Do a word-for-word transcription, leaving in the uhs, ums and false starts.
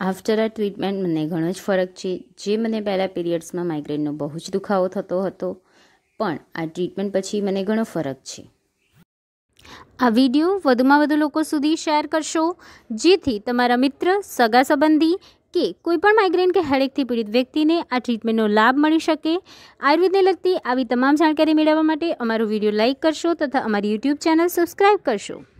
After આ treatment મને ઘણો જ ફરક છે. જે મને પહેલાં પીરિયડ્સમાં માઇગ્રેનનો બહુ જ દુખાવો થતો હતો, પણ આ ટ્રીટમેન્ટ પછી મને ઘણો ફરક છે. આ વિડીયો વધુમાં વધુ લોકો સુધી શેર કરશો, જેથી તમારા મિત્ર, સગા સંબંધી કે કોઈપણ માઇગ્રેન કે હેડેકથી પીડિત વ્યક્તિને આ ટ્રીટમેન્ટનો લાભ મળી શકે. આયુર્વેદને લગતી આવી તમામ જાણકારી મેળવવા માટે અમારો વિડીયો લાઇક કરશો તથા અમારી યુટ્યુબ ચેનલ સબસ્ક્રાઈબ કરશો.